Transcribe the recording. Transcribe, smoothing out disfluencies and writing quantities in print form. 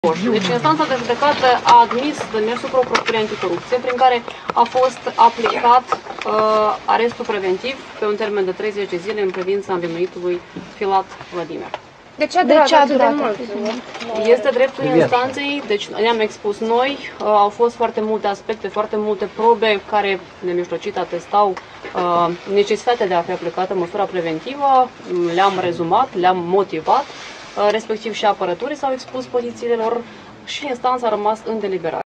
Deci instanța de judecată a admis demersul Procuratului Anticorupție prin care a fost aplicat arestul preventiv pe un termen de 30 de zile în privința învinuitului Filat Vladimir. De ce a durat de mult? Este dreptul instanței, deci ne-am expus noi, au fost foarte multe aspecte, foarte multe probe care nemijlocit atestau necesitatea de a fi aplicată măsura preventivă, le-am rezumat, le-am motivat, respectiv și apărătorii s-au expus pozițiile lor și instanța a rămas în deliberare.